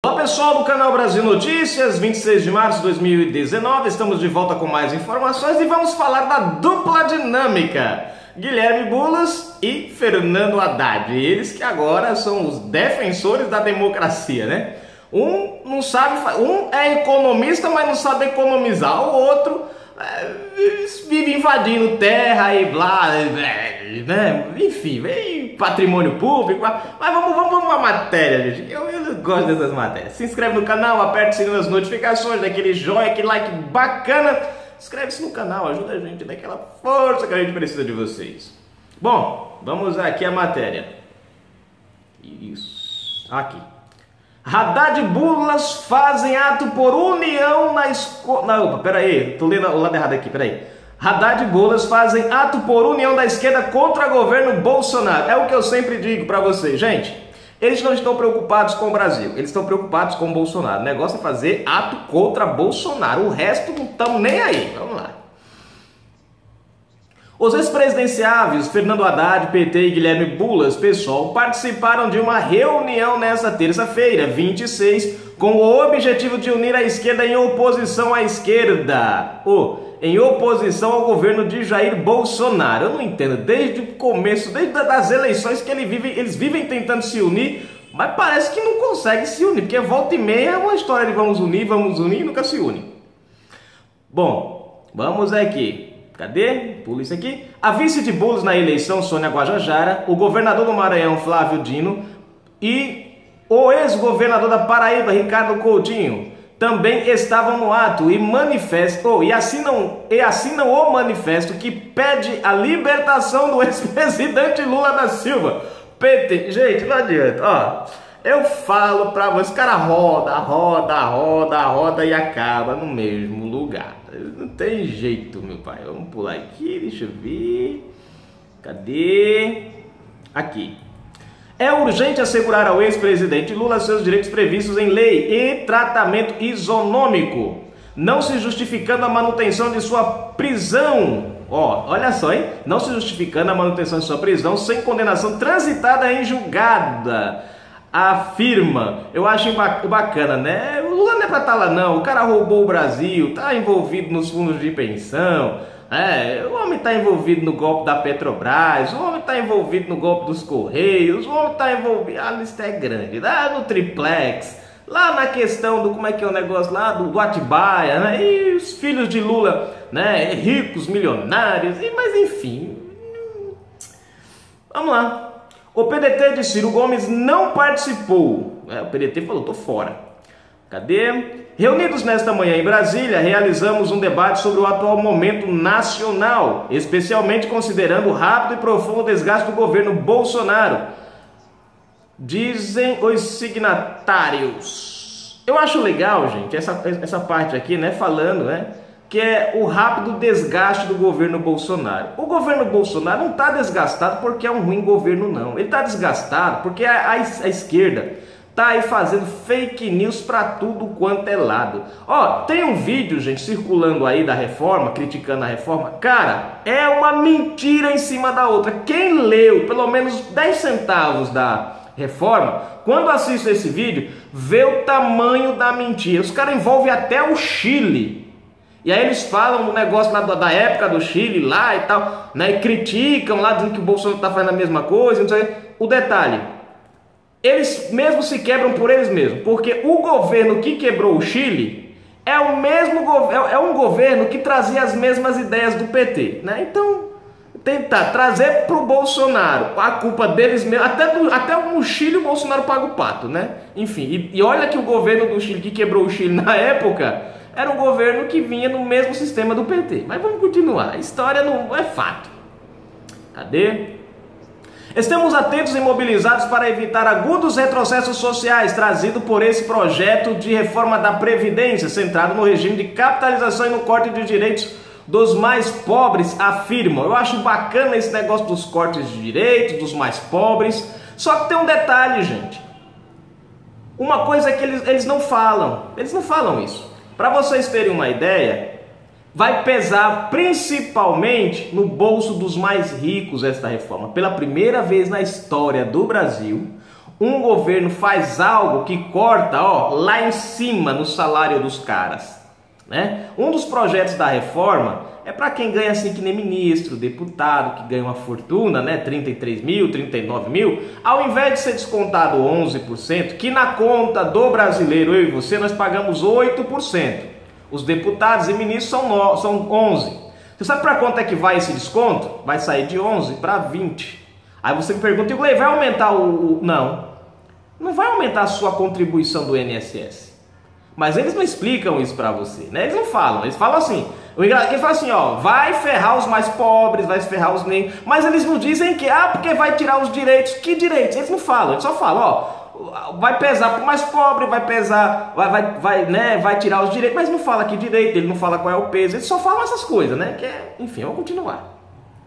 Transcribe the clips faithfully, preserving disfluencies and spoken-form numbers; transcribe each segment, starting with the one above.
Olá pessoal do canal Brasil Notícias, vinte e seis de março de dois mil e dezenove, estamos de volta com mais informações e vamos falar da dupla dinâmica Guilherme Boulos e Fernando Haddad, eles que agora são os defensores da democracia, né? Um não sabe, um é economista, mas não sabe economizar, o outro é, vive invadindo terra e blá, né? Enfim, vem patrimônio público, mas vamos, vamos, vamos uma matéria, gente. Eu, eu gosto dessas matérias. Se inscreve no canal, aperte o sininho das notificações, daquele joinha, aquele like bacana. Inscreve-se no canal, ajuda a gente, daquela força que a gente precisa de vocês. Bom, vamos aqui a matéria. Isso, aqui. Haddad e Boulos fazem ato por união na escola... Não, opa, peraí, tô lendo o lado errado aqui, peraí. Haddad e Boulos fazem ato por união da esquerda contra o governo Bolsonaro. É o que eu sempre digo para vocês, gente. Eles não estão preocupados com o Brasil, eles estão preocupados com o Bolsonaro. O negócio é fazer ato contra Bolsonaro, o resto não estão nem aí. Vamos lá. Os ex-presidenciáveis Fernando Haddad, P T e Guilherme Boulos, PSOL, participaram de uma reunião nesta terça-feira, vinte e seis, com o objetivo de unir a esquerda em oposição à esquerda, ou em oposição ao governo de Jair Bolsonaro. Eu não entendo, desde o começo, desde as eleições que ele vive, eles vivem tentando se unir, mas parece que não conseguem se unir, porque volta e meia é uma história de vamos unir, vamos unir e nunca se unem. Bom, vamos aqui. Cadê? Pula isso aqui. A vice de Boulos na eleição, Sônia Guajajara, o governador do Maranhão, Flávio Dino, e o ex-governador da Paraíba, Ricardo Coutinho, também estavam no ato e manifestam, e assinam, e assinam o manifesto que pede a libertação do ex-presidente Lula da Silva. P T, gente, não adianta, ó. Eu falo pra vocês, cara roda, roda, roda, roda e acaba no mesmo lugar. Não tem jeito, meu pai. Vamos pular aqui, deixa eu ver. Cadê? Aqui. É urgente assegurar ao ex-presidente Lula seus direitos previstos em lei e tratamento isonômico, não se justificando a manutenção de sua prisão. Ó, olha só, hein? Não se justificando a manutenção de sua prisão sem condenação transitada em julgada. Afirma, eu acho bacana, né? O Lula não é pra estar lá não, o cara roubou o Brasil, tá envolvido nos fundos de pensão, é, o homem tá envolvido no golpe da Petrobras, o homem tá envolvido no golpe dos Correios, o homem tá envolvido, a lista é grande, lá no Triplex, lá na questão do, como é que é o negócio lá, do, do Atibaia, né? E os filhos de Lula, né? Ricos, milionários, e, mas enfim, vamos lá. O P D T de Ciro Gomes não participou. É, o P D T falou, tô fora. Cadê? Reunidos nesta manhã em Brasília, realizamos um debate sobre o atual momento nacional, especialmente considerando o rápido e profundo desgaste do governo Bolsonaro, dizem os signatários. Eu acho legal, gente, essa, essa parte aqui, né, falando, né, que é o rápido desgaste do governo Bolsonaro. O governo Bolsonaro não está desgastado porque é um ruim governo, não. Ele está desgastado porque a, a, a esquerda está aí fazendo fake news para tudo quanto é lado. Ó, tem um vídeo, gente, circulando aí da reforma, criticando a reforma. Cara, é uma mentira em cima da outra. Quem leu pelo menos dez centavos da reforma, quando assiste esse vídeo, vê o tamanho da mentira. Os caras envolvem até o Chile. E aí eles falam um negócio lá da época do Chile lá e tal, né? E criticam lá, dizendo que o Bolsonaro está fazendo a mesma coisa, não sei. O detalhe, eles mesmos se quebram por eles mesmos, porque o governo que quebrou o Chile é o mesmo é, é um governo que trazia as mesmas ideias do P T, né? Então, tentar trazer para o Bolsonaro a culpa deles mesmos, até, do, até no Chile o Bolsonaro paga o pato, né? Enfim, e, e olha que o governo do Chile que quebrou o Chile na época era um governo que vinha no mesmo sistema do P T. Mas vamos continuar. A história não é fato. Cadê? Estamos atentos e mobilizados para evitar agudos retrocessos sociais trazido por esse projeto de reforma da Previdência, centrado no regime de capitalização e no corte de direitos dos mais pobres, afirmam. Eu acho bacana esse negócio dos cortes de direitos, dos mais pobres. Só que tem um detalhe, gente. Uma coisa é que eles, eles não falam. Eles não falam isso. Para vocês terem uma ideia, vai pesar principalmente no bolso dos mais ricos esta reforma. Pela primeira vez na história do Brasil, um governo faz algo que corta, ó, lá em cima no salário dos caras, né? Um dos projetos da reforma é para quem ganha assim que nem ministro, deputado, que ganha uma fortuna, né? trinta e três mil, trinta e nove mil, ao invés de ser descontado onze por cento, que na conta do brasileiro, eu e você, nós pagamos oito por cento. Os deputados e ministros são, no, são onze por cento. Você sabe para quanto é que vai esse desconto? Vai sair de onze para vinte. Aí você me pergunta, vai aumentar o, o... Não, não vai aumentar a sua contribuição do I N S S. Mas eles não explicam isso para você, né? Eles não falam, eles falam assim, eles falam assim, ó, vai ferrar os mais pobres, vai ferrar os negros, mas eles não dizem que, ah, porque vai tirar os direitos. Que direitos? Eles não falam, eles só falam, ó, vai pesar para o mais pobre, vai pesar, vai, vai, vai, né, vai tirar os direitos, mas não fala que direito, ele não fala qual é o peso, eles só falam essas coisas, né? Que é, enfim, vamos continuar.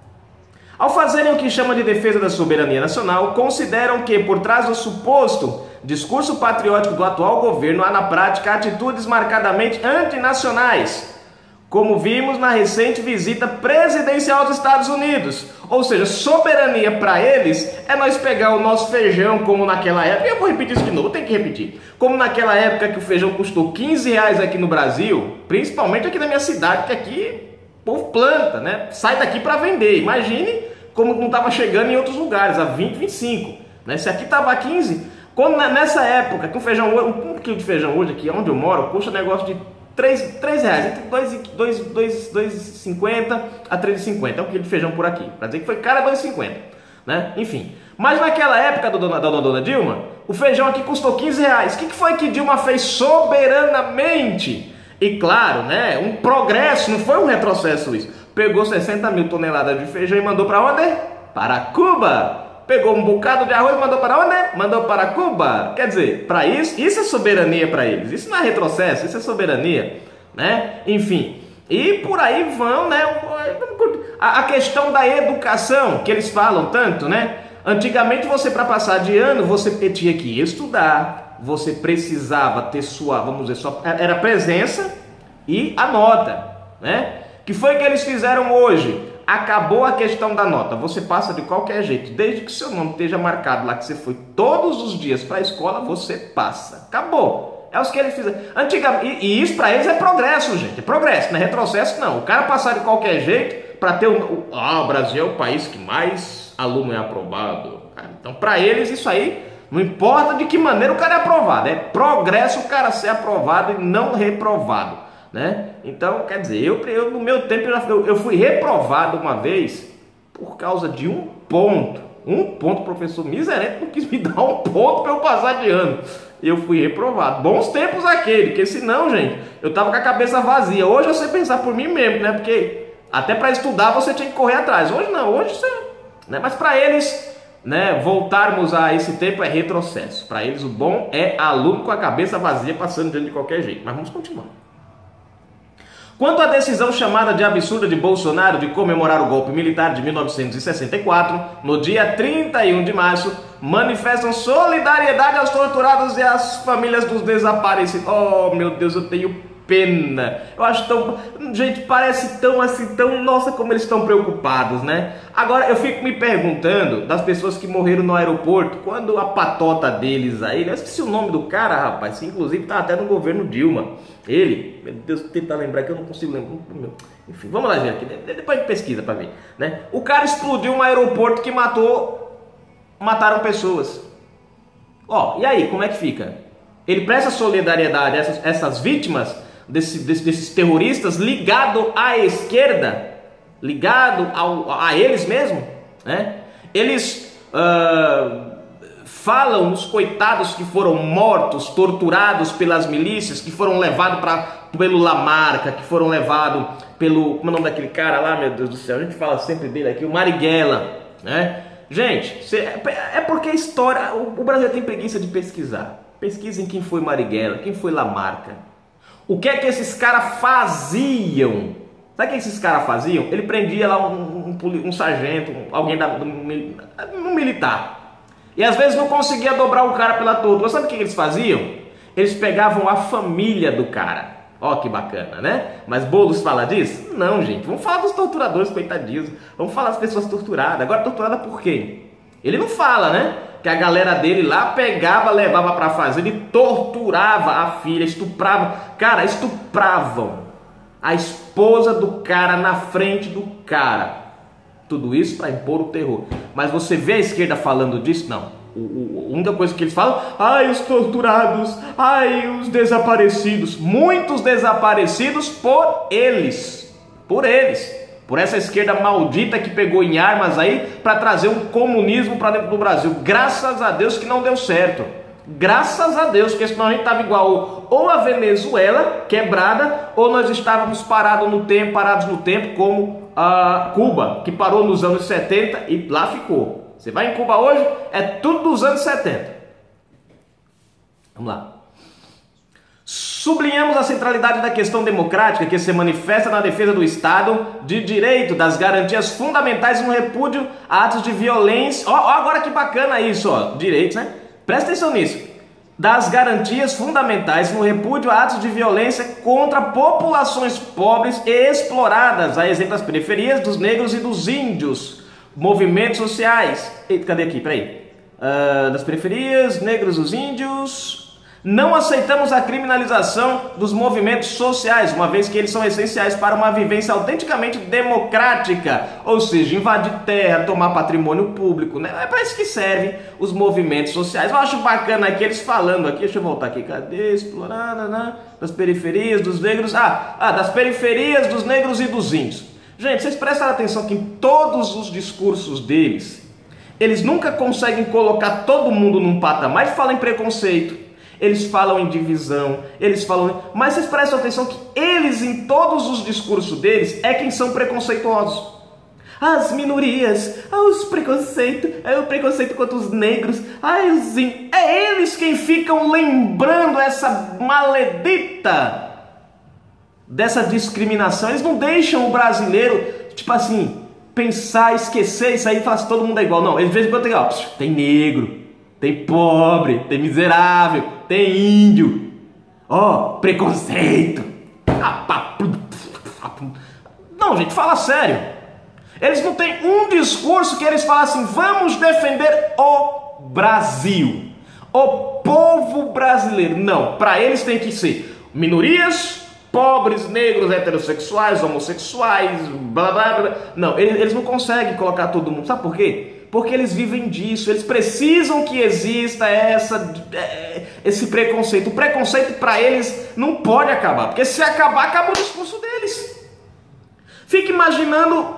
Ao fazerem o que chama de defesa da soberania nacional, consideram que, por trás do suposto discurso patriótico do atual governo, há na prática atitudes marcadamente antinacionais, como vimos na recente visita presidencial dos Estados Unidos. Ou seja, soberania para eles é nós pegar o nosso feijão, como naquela época, eu vou repetir isso de novo, tem que repetir, como naquela época que o feijão custou quinze reais aqui no Brasil, principalmente aqui na minha cidade, que aqui o povo planta, né? Sai daqui para vender. Imagine como não estava chegando em outros lugares, a vinte, vinte e cinco. Né? Se aqui estava a quinze, quando nessa época, que um feijão, um quilo de feijão hoje aqui, onde eu moro, custa negócio de três reais, entre dois e cinquenta a três e cinquenta, é um quilo de feijão por aqui. Para dizer que foi caro, é dois e cinquenta. Né? Enfim, mas naquela época da dona, da dona Dilma, o feijão aqui custou quinze reais. O que, que foi que Dilma fez soberanamente? E claro, né, um progresso, não foi um retrocesso isso. Pegou sessenta mil toneladas de feijão e mandou para onde? Para Cuba. Pegou um bocado de arroz e mandou para onde? Mandou para Cuba. Quer dizer, para isso, isso é soberania para eles. Isso não é retrocesso, isso é soberania, né? Enfim, e por aí vão, né? A, a questão da educação, que eles falam tanto, né? Antigamente você, para passar de ano, você tinha que estudar, você precisava ter sua, vamos dizer, sua, era presença e a nota, né? Que foi que eles fizeram hoje? Acabou a questão da nota, você passa de qualquer jeito, desde que seu nome esteja marcado lá, que você foi todos os dias para a escola, você passa, acabou. É os que eles fizeram antigamente, e, e isso para eles é progresso, gente, é progresso, não é retrocesso não. O cara passar de qualquer jeito para ter o, o, ah, o Brasil é o país que mais aluno é aprovado. Então para eles isso aí, não importa de que maneira o cara é aprovado, é progresso o cara ser aprovado e não reprovado, né? Então, quer dizer, eu, eu no meu tempo eu, eu fui reprovado uma vez por causa de um ponto. Um ponto, professor miserento não quis me dar um ponto para eu passar de ano. Eu fui reprovado. Bons tempos aquele, porque senão, gente, eu tava com a cabeça vazia. Hoje eu sei pensar por mim mesmo, né? Porque até para estudar você tinha que correr atrás. Hoje não, hoje você, né? Mas para eles, né, voltarmos a esse tempo é retrocesso. Para eles o bom é aluno com a cabeça vazia passando diante de qualquer jeito. Mas vamos continuar. Quanto à decisão chamada de absurda de Bolsonaro de comemorar o golpe militar de mil novecentos e sessenta e quatro, no dia trinta e um de março, manifestam solidariedade aos torturados e às famílias dos desaparecidos. Oh, meu Deus, eu tenho pena. Eu acho tão... Gente, parece tão assim, tão... Nossa, como eles estão preocupados, né? Agora, eu fico me perguntando das pessoas que morreram no aeroporto, quando a patota deles aí... Eu esqueci o nome do cara, rapaz, que inclusive tá até no governo Dilma. Ele, meu Deus, tentar lembrar que eu não consigo lembrar. Enfim, vamos lá, gente. Depois a gente pesquisa pra ver, né? O cara explodiu um aeroporto que matou... Mataram pessoas. Ó, e aí, como é que fica? Ele presta solidariedade a essas, essas vítimas... Desse, desse, desses terroristas ligado à esquerda, ligado ao, a eles mesmos, né? Eles uh, falam nos coitados que foram mortos, torturados pelas milícias, que foram levados pra, pelo Lamarca, que foram levados pelo... Como é o nome daquele cara lá, meu Deus do céu? A gente fala sempre dele aqui, o Marighella, né? Gente, cê, é porque a história... O, o Brasil tem preguiça de pesquisar. Pesquisem quem foi Marighella, quem foi Lamarca. O que é que esses caras faziam? Sabe o que esses caras faziam? Ele prendia lá um, um, um sargento, alguém da, do, um militar. E às vezes não conseguia dobrar o cara pela tortura. Sabe o que eles faziam? Eles pegavam a família do cara. Ó, que bacana, né? Mas Boulos fala disso? Não, gente. Vamos falar dos torturadores, coitadinhos. Vamos falar das pessoas torturadas. Agora, torturada por quem? Ele não fala, né? que a galera dele lá pegava, levava pra fazenda e torturava a filha, estuprava. Cara, estupravam a esposa do cara na frente do cara. Tudo isso para impor o terror. Mas você vê a esquerda falando disso? Não. O, o, a única coisa que eles falam: ai, os torturados, ai, os desaparecidos. Muitos desaparecidos por eles. Por eles. Por essa esquerda maldita que pegou em armas aí para trazer um comunismo para dentro do Brasil. Graças a Deus que não deu certo. Graças a Deus, porque senão a gente estava igual ou a Venezuela, quebrada, ou nós estávamos parados no tempo, parados no tempo, como a Cuba, que parou nos anos setenta e lá ficou. Você vai em Cuba hoje, é tudo dos anos setenta. Vamos lá. Sublinhamos a centralidade da questão democrática que se manifesta na defesa do Estado de Direito, das garantias fundamentais no repúdio a atos de violência. Ó, ó agora que bacana isso, ó, direitos, né? Presta atenção nisso. Das garantias fundamentais no repúdio a atos de violência contra populações pobres e exploradas, a exemplo das periferias, dos negros e dos índios, movimentos sociais. Eita, cadê aqui? Peraí. Uh, das periferias, negros, os índios. Não aceitamos a criminalização dos movimentos sociais, uma vez que eles são essenciais para uma vivência autenticamente democrática, ou seja, invadir terra, tomar patrimônio público, né? É para isso que servem os movimentos sociais. Eu acho bacana aqui eles falando aqui, deixa eu voltar aqui, cadê? Explorada, né? Das periferias, dos negros, ah, ah, das periferias, dos negros e dos índios. Gente, vocês prestaram atenção que em todos os discursos deles, eles nunca conseguem colocar todo mundo num patamar e falam em preconceito. Eles falam em divisão, eles falam... Mas vocês prestam atenção que eles, em todos os discursos deles, é quem são preconceituosos. As minorias, os preconceitos, é o preconceito contra os negros, ai, os... é eles quem ficam lembrando essa maledita dessa discriminação. Eles não deixam o brasileiro, tipo assim, pensar, esquecer isso aí e falar assim, todo mundo é igual. Não, eles de vez em quando tem, ó, tem negro, tem pobre, tem miserável, tem índio. Ó, oh, preconceito. Não, gente, fala sério. Eles não têm um discurso que eles falam assim, vamos defender o Brasil, o povo brasileiro. Não, para eles tem que ser minorias, pobres, negros, heterossexuais, homossexuais, blá blá blá. Não, eles, eles não conseguem colocar todo mundo. Sabe por quê? Porque eles vivem disso, eles precisam que exista essa, esse preconceito. O preconceito para eles não pode acabar, porque se acabar, acaba o discurso deles. Fique imaginando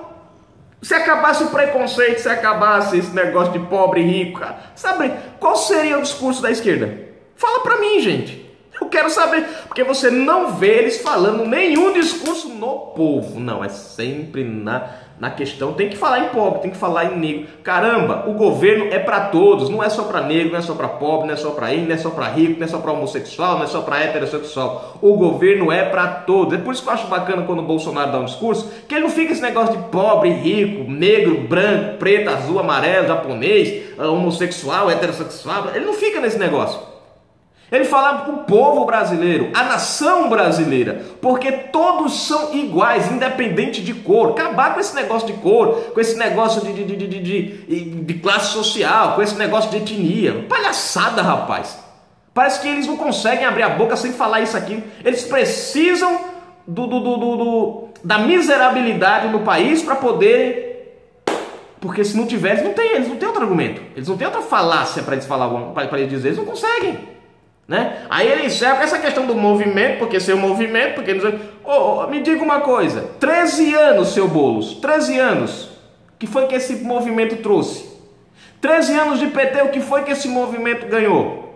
se acabasse o preconceito, se acabasse esse negócio de pobre e rico. Sabe qual seria o discurso da esquerda? Fala para mim, gente. Eu quero saber, porque você não vê eles falando nenhum discurso no povo. Não, é sempre na... Na questão, tem que falar em pobre, tem que falar em negro. Caramba, o governo é para todos, não é só para negro, não é só para pobre, não é só para índio, não é só para rico, não é só para homossexual, não é só para heterossexual. O governo é para todos. É por isso que eu acho bacana quando o Bolsonaro dá um discurso, que ele não fica esse negócio de pobre, rico, negro, branco, preto, azul, amarelo, japonês, homossexual, heterossexual. Ele não fica nesse negócio. Ele fala para o povo brasileiro, a nação brasileira, porque todos são iguais, independente de cor. Acabar com esse negócio de cor, com esse negócio de, de, de, de, de, de classe social, com esse negócio de etnia. Palhaçada, rapaz. Parece que eles não conseguem abrir a boca sem falar isso aqui. Eles precisam do, do, do, do, do, da miserabilidade no país para poder... Porque se não tiver, eles não têm, eles não têm outro argumento. Eles não têm outra falácia para eles falar, para eles dizer, eles não conseguem. Né? Aí ele enxerga com essa questão do movimento, porque seu movimento, porque oh, oh, me diga uma coisa, treze anos, seu Boulos, treze anos, o que foi que esse movimento trouxe? treze anos de P T, o que foi que esse movimento ganhou?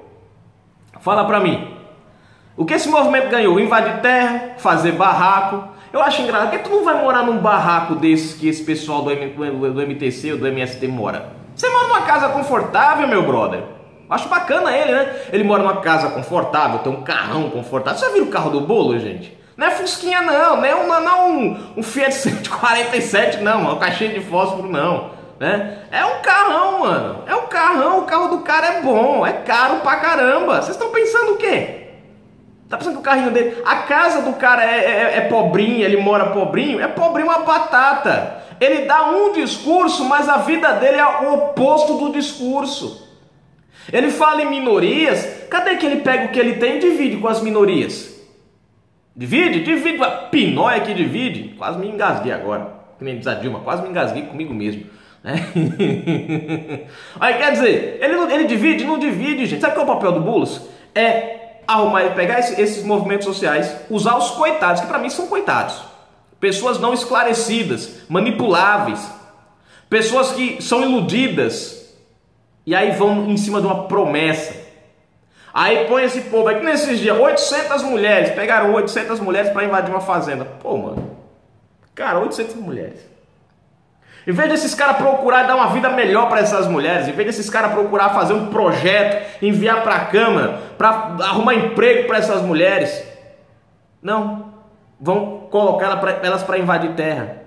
Fala pra mim. O que esse movimento ganhou? Invadir terra, fazer barraco. Eu acho engraçado, porque tu não vai morar num barraco desses que esse pessoal do, M, do, do M T C ou do M S T mora. Você mora numa casa confortável, meu brother. Acho bacana ele, né? Ele mora numa casa confortável, tem um carrão confortável. Você já viu o carro do Bolo, gente? Não é Fusquinha, não. Não é um, não é um, um Fiat cento e quarenta e sete, não. Uma caixinha de fósforo, não. Né? É um carrão, mano. É um carrão. O carro do cara é bom. É caro pra caramba. Vocês estão pensando o quê? Tá pensando que o carrinho dele... A casa do cara é, é, é pobrinha, ele mora pobrinho? É pobrinho uma batata. Ele dá um discurso, mas a vida dele é o oposto do discurso. Ele fala em minorias, cadê que ele pega o que ele tem e divide com as minorias? Divide? Divide, a pinóia que divide. Quase me engasguei agora, que nem diz a Dilma, quase me engasguei comigo mesmo. Aí quer dizer, ele, ele divide? Não divide, gente. Sabe qual é o papel do Boulos? É arrumar, pegar esse, esses movimentos sociais, usar os coitados, que para mim são coitados, pessoas não esclarecidas, manipuláveis, pessoas que são iludidas, e aí vão em cima de uma promessa. Aí põe esse povo, aí que nesses dias, oitocentas mulheres, pegaram oitocentas mulheres para invadir uma fazenda. Pô, mano, cara, oitocentas mulheres. Em vez desses caras procurar dar uma vida melhor para essas mulheres, em vez desses caras procurar fazer um projeto, enviar para a Câmara, para arrumar emprego para essas mulheres, não, vão colocar elas para invadir terra.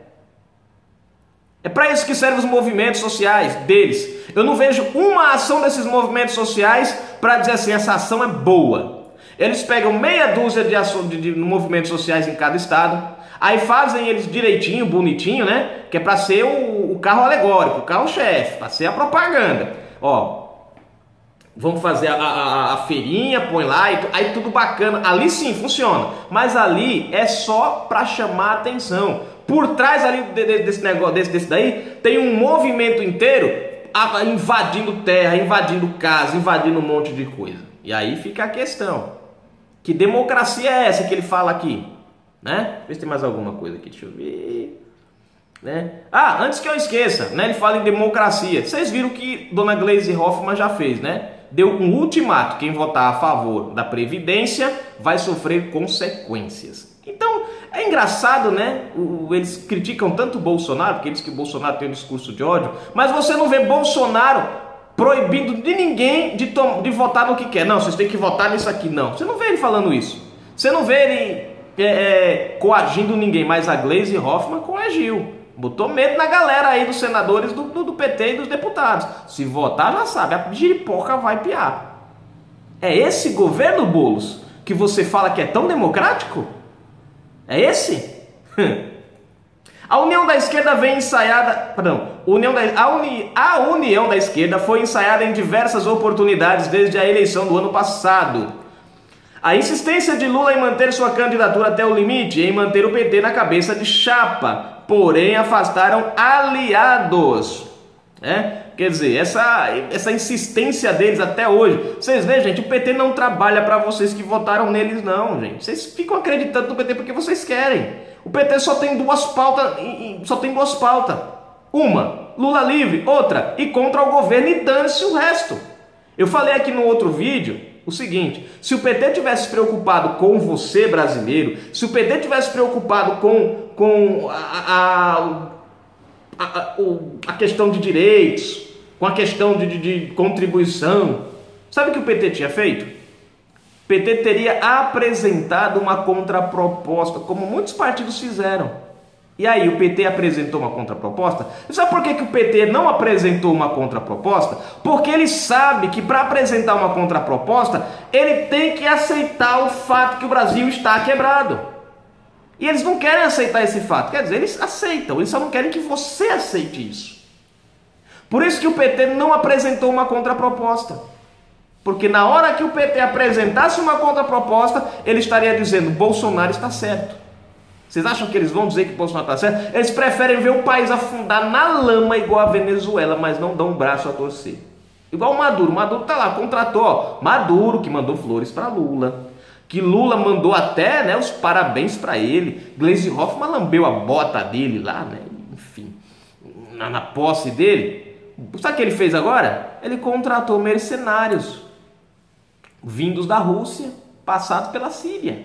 É para isso que servem os movimentos sociais deles. Eu não vejo uma ação desses movimentos sociais para dizer assim, essa ação é boa. Eles pegam meia dúzia de, ação, de, de movimentos sociais em cada estado, aí fazem eles direitinho, bonitinho, né? Que é para ser o, o carro alegórico, o carro-chefe, para ser a propaganda. Ó, vamos fazer a, a, a feirinha, põe lá, e, aí tudo bacana. Ali sim funciona, mas ali é só para chamar atenção. Por trás ali desse negócio, desse, desse daí, tem um movimento inteiro invadindo terra, invadindo casa, invadindo um monte de coisa. E aí fica a questão: que democracia é essa que ele fala aqui? Né? Vê se tem mais alguma coisa aqui, deixa eu ver. Né? Ah, antes que eu esqueça, né? Ele fala em democracia. Vocês viram que Dona Gleisi Hoffmann já fez, né? Deu um ultimato: quem votar a favor da Previdência vai sofrer consequências. Então, é engraçado, né? O, eles criticam tanto o Bolsonaro, porque eles que o Bolsonaro tem um discurso de ódio, mas você não vê Bolsonaro proibindo de ninguém de, de votar no que quer. Não, vocês têm que votar nisso aqui, não. Você não vê ele falando isso. Você não vê ele é, é, coagindo ninguém, mas a Gleisi Hoffmann coagiu. Botou medo na galera aí dos senadores do, do, do P T e dos deputados. Se votar, já sabe, a giripoca vai piar. É esse governo, Boulos, que você fala que é tão democrático? É esse? A União da Esquerda vem ensaiada... Perdão, União da, a, uni, a União da Esquerda foi ensaiada em diversas oportunidades desde a eleição do ano passado. A insistência de Lula em manter sua candidatura até o limite e em manter o P T na cabeça de chapa, porém afastaram aliados. É? Quer dizer, essa, essa insistência deles até hoje. Vocês veem, gente, o P T não trabalha para vocês que votaram neles, não, gente. Vocês ficam acreditando no P T porque vocês querem. O P T só tem duas pautas, só tem duas pautas. Uma, Lula livre, outra, e contra o governo, e dane-se o resto. Eu falei aqui no outro vídeo o seguinte: se o P T tivesse preocupado com você, brasileiro, se o P T tivesse preocupado com, com a, a, a, a questão de direitos, com a questão de, de, de contribuição, sabe o que o P T tinha feito? O P T teria apresentado uma contraproposta, como muitos partidos fizeram. E aí o P T apresentou uma contraproposta. Sabe por que, que o P T não apresentou uma contraproposta? Porque ele sabe que para apresentar uma contraproposta, ele tem que aceitar o fato que o Brasil está quebrado. E eles não querem aceitar esse fato. Quer dizer, eles aceitam, eles só não querem que você aceite isso. Por isso que o P T não apresentou uma contraproposta. Porque na hora que o P T apresentasse uma contraproposta, ele estaria dizendo: Bolsonaro está certo. Vocês acham que eles vão dizer que Bolsonaro está certo? Eles preferem ver o país afundar na lama igual a Venezuela, mas não dão um braço a torcer. Igual o Maduro. O Maduro tá lá, contratou, ó, Maduro, que mandou flores para Lula, que Lula mandou até, né, os parabéns para ele. Gleisi Hoffmann lambeu a bota dele lá, né? Enfim, na, na posse dele. Sabe o que ele fez agora? Ele contratou mercenários vindos da Rússia, passados pela Síria.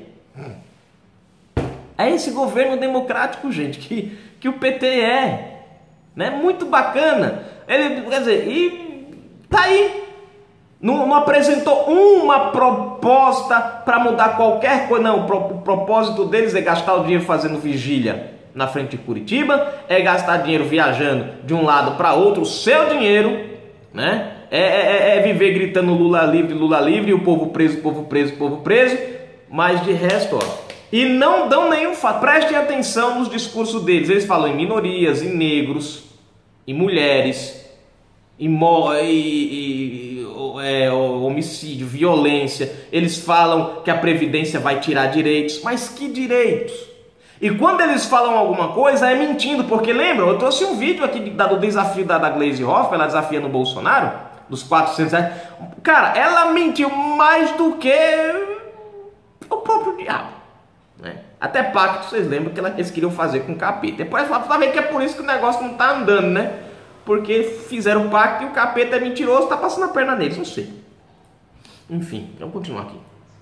É esse governo democrático, gente, que, que o P T é, né? Muito bacana. Ele, quer dizer, e tá aí. Não, não apresentou uma proposta para mudar qualquer coisa. Não, o, pro, o propósito deles é gastar o dinheiro fazendo vigília na frente de Curitiba, é gastar dinheiro viajando de um lado para outro, o seu dinheiro, né? É, é, é viver gritando Lula livre, Lula livre, e o povo preso, povo preso, povo preso. Mas de resto, ó. E não dão nenhum fato. Prestem atenção nos discursos deles. Eles falam em minorias, em negros, em mulheres, em, mo e, e é, homicídio, violência, eles falam que a Previdência vai tirar direitos, mas que direitos? E quando eles falam alguma coisa é mentindo, porque lembra, eu trouxe um vídeo aqui do desafio da, da Gleisi Hoffmann, ela desafiando o Bolsonaro, dos quatrocentos reais. Cara, ela mentiu mais do que o próprio diabo, né? Até pacto, vocês lembram que eles queriam fazer com o capeta. Depois tá vendo que é por isso que o negócio não tá andando, né? Porque fizeram pacto e o capeta é mentiroso, tá passando a perna neles, não sei. Enfim, vamos continuar aqui.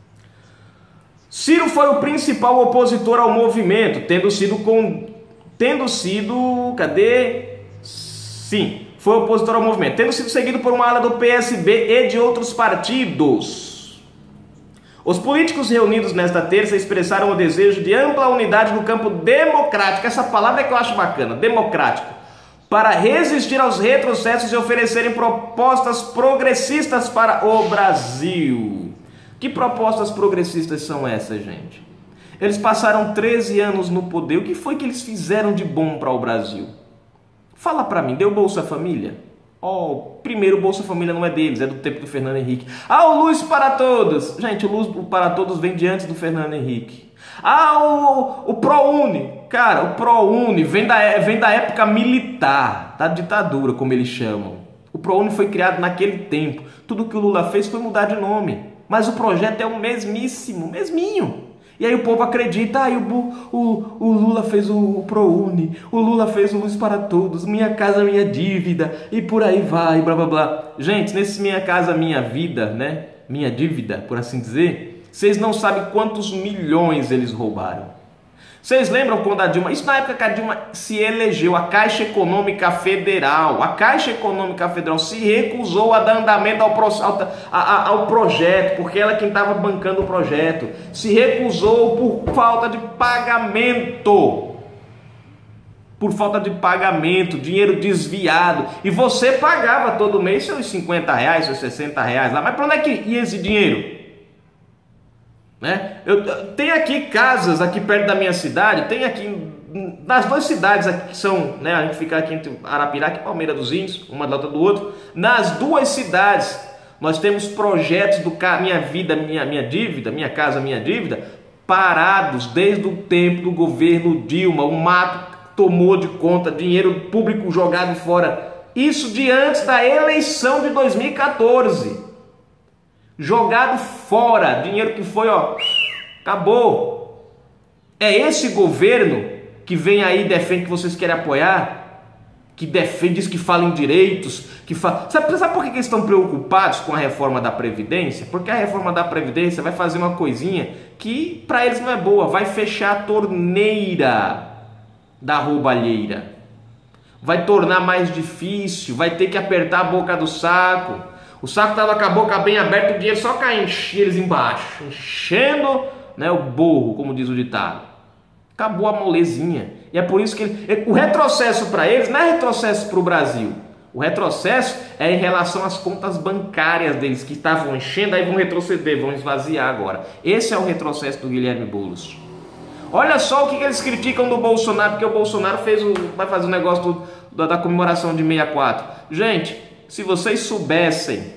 Ciro foi o principal opositor ao movimento, tendo sido com... tendo sido... cadê? Sim, foi opositor ao movimento, tendo sido seguido por uma ala do P S B e de outros partidos. Os políticos reunidos nesta terça expressaram o desejo de ampla unidade no campo democrático, essa palavra é que eu acho bacana, democrático, para resistir aos retrocessos e oferecerem propostas progressistas para o Brasil. Que propostas progressistas são essas, gente? Eles passaram treze anos no poder, o que foi que eles fizeram de bom para o Brasil? Fala para mim, deu Bolsa Família? Oh, primeiro o Bolsa Família não é deles, é do tempo do Fernando Henrique. Ah, o Luz para Todos. Gente, o Luz para Todos vem de antes do Fernando Henrique. Ah, o, o ProUni. Cara, o ProUni vem da, vem da época militar, da ditadura, como eles chamam. O ProUni foi criado naquele tempo. Tudo que o Lula fez foi mudar de nome. Mas o projeto é o mesmíssimo, mesminho. E aí o povo acredita, ah, o, o, o Lula fez o, o ProUni, o Lula fez o Luz para Todos, Minha Casa Minha Dívida, e por aí vai, blá blá blá. Gente, nesse Minha Casa Minha Vida, né, Minha Dívida, por assim dizer, vocês não sabem quantos milhões eles roubaram. Vocês lembram quando a Dilma, isso na época que a Dilma se elegeu, a Caixa Econômica Federal, a Caixa Econômica Federal se recusou a dar andamento ao, ao, ao, ao projeto, porque ela é quem estava bancando o projeto, se recusou por falta de pagamento, por falta de pagamento, dinheiro desviado, e você pagava todo mês seus cinquenta reais, seus sessenta reais lá, mas para onde é que ia esse dinheiro? Né? Eu, tem aqui casas aqui perto da minha cidade, tem aqui nas duas cidades aqui que são, né, a gente fica aqui entre Arapiraca e Palmeira dos Índios, uma da outra do outro. Nas duas cidades nós temos projetos do Minha Vida, Minha, minha Dívida, Minha Casa Minha Dívida, parados desde o tempo do governo Dilma. O mato tomou de conta, dinheiro público jogado fora. Isso de antes da eleição de dois mil e quatorze. Jogado fora, dinheiro que foi, ó, acabou. É esse governo que vem aí e defende que vocês querem apoiar, que defende, diz que fala em direitos, que fala... Sabe, sabe por que eles estão preocupados com a reforma da Previdência? Porque a reforma da Previdência vai fazer uma coisinha que para eles não é boa, vai fechar a torneira da roubalheira, vai tornar mais difícil, vai ter que apertar a boca do saco. O saco estava com a boca bem aberta, o dinheiro só caindo, eles embaixo, enchendo, né, o borro, como diz o ditado. Acabou a molezinha. E é por isso que ele, o retrocesso para eles não é retrocesso para o Brasil. O retrocesso é em relação às contas bancárias deles, que estavam enchendo, aí vão retroceder, vão esvaziar agora. Esse é o retrocesso do Guilherme Boulos. Olha só o que eles criticam do Bolsonaro, porque o Bolsonaro fez o, vai fazer o negócio do, da, da comemoração de sessenta e quatro. Gente, se vocês soubessem,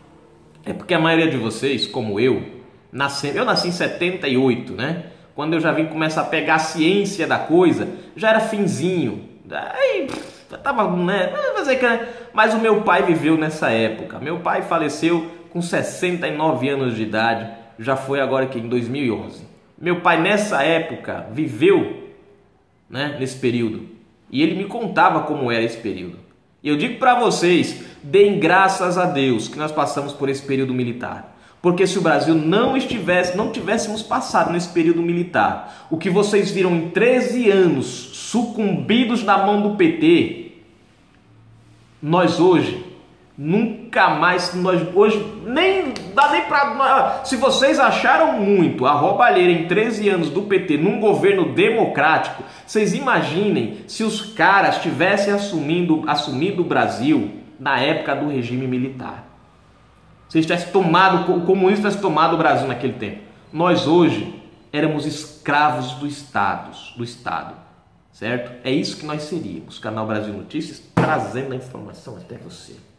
é porque a maioria de vocês, como eu, nasci, eu nasci em setenta e oito, né? Quando eu já vim começar a pegar a ciência da coisa, já era finzinho. Aí, já tava, né? Mas o meu pai viveu nessa época. Meu pai faleceu com sessenta e nove anos de idade, já foi agora que em dois mil e onze. Meu pai nessa época viveu, né, nesse período. E ele me contava como era esse período. E eu digo para vocês, deem graças a Deus que nós passamos por esse período militar. Porque se o Brasil não estivesse, não tivéssemos passado nesse período militar, o que vocês viram em treze anos sucumbidos na mão do P T, nós hoje, nunca mais, nós hoje, nem dá nem para... Se vocês acharam muito a roubalheira em treze anos do P T num governo democrático, vocês imaginem se os caras tivessem assumindo, assumido o Brasil na época do regime militar. Se eles tivessem tomado, o comunismo tivesse tomado o Brasil naquele tempo. Nós hoje éramos escravos do Estado, do Estado, certo? É isso que nós seríamos. Canal Brasil Notícias, trazendo a informação até você.